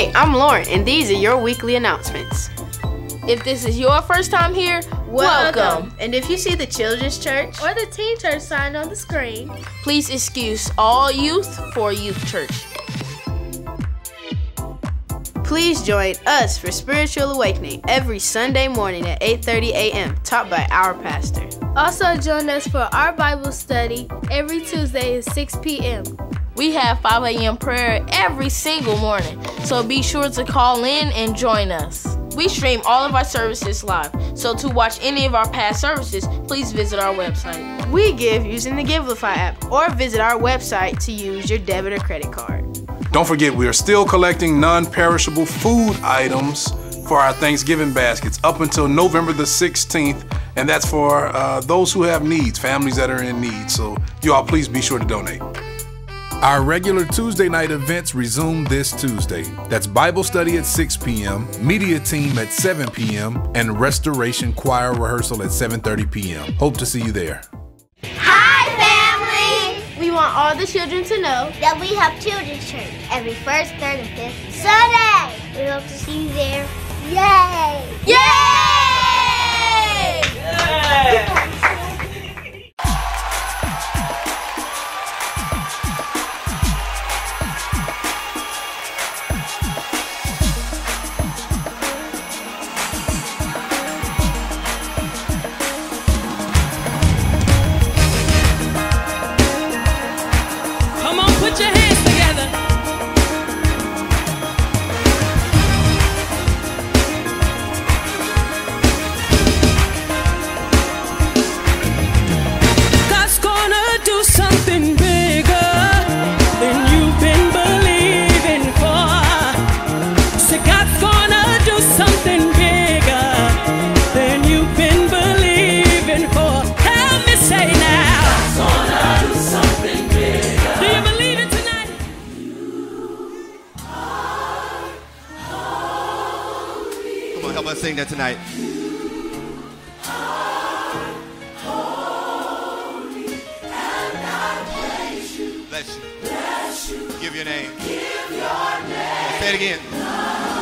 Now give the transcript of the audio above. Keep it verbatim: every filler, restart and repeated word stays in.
Hey, I'm Lauren, and these are your weekly announcements. If this is your first time here, welcome. welcome. And if you see the children's church or the teen church sign on the screen, please excuse all youth for youth church. Please join us for Spiritual Awakening every Sunday morning at eight thirty a.m., taught by our pastor. Also join us for our Bible study every Tuesday at six p.m. We have five a.m. prayer every single morning, so be sure to call in and join us. We stream all of our services live, so to watch any of our past services, please visit our website. We give using the GABFAC app, or visit our website to use your debit or credit card. Don't forget, we are still collecting non-perishable food items for our Thanksgiving baskets up until November the sixteenth, and that's for uh, those who have needs, families that are in need. So you all please be sure to donate. Our regular Tuesday night events resume this Tuesday. That's Bible study at six p.m., media team at seven p.m., and restoration choir rehearsal at seven thirty p.m. Hope to see you there. Hi, family! We want all the children to know that we have children's church every first, third, and fifth Sunday. We hope to see you there. Yay! Yay! Yay! Put your hands together. God's gonna do something bigger than you've been believing for. Say God's gonna do something bigger than you've been believing for. Help me say now. God's gonna do something bigger. Do you believe? Help us sing that tonight. Holy, and I praise you. Bless you. Bless you. Give your name. Give your name. Say it again.